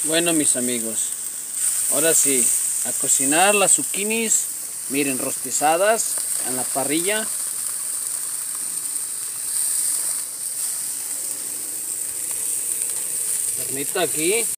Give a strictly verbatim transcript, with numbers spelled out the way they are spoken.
Bueno, mis amigos, ahora sí, a cocinar las zucchinis, miren, rostizadas en la parrilla. Carnita aquí.